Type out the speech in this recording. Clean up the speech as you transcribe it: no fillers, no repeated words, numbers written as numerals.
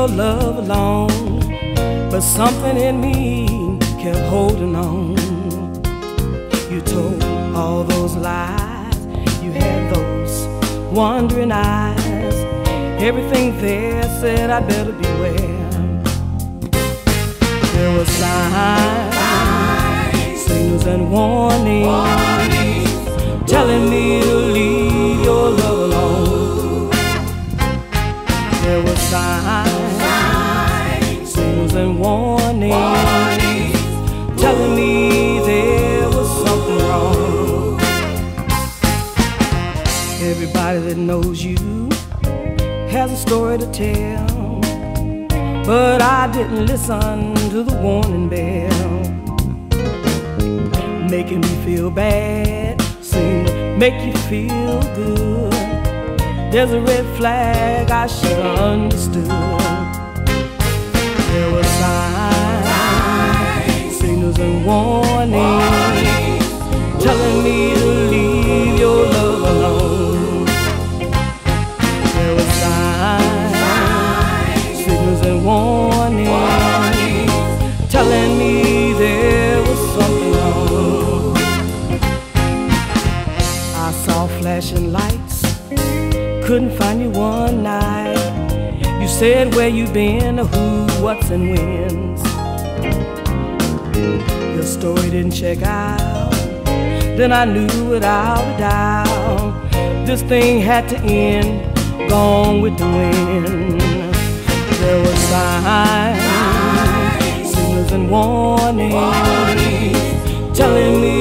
your love alone, but something in me kept holding on. You told all those lies, you had those wandering eyes. Everything there said I'd better beware. There were signs, signals and warnings, telling me to leave your love alone. There were signs, signals and warnings, telling me there was something wrong. Everybody that knows you has a story to tell, but I didn't listen to the warning bell. Making me feel bad seemed to make you feel good. There's a red flag I should have understood. There were signs, signals and warnings, telling me to leave your love alone. There were signs, signals and warnings, telling me there was something wrong. I saw flashing lights, couldn't find you one night. You said where you been, or who, what's and when's. Your story didn't check out, then I knew without a doubt this thing had to end, gone with the wind. There were signs, signals and warnings, telling me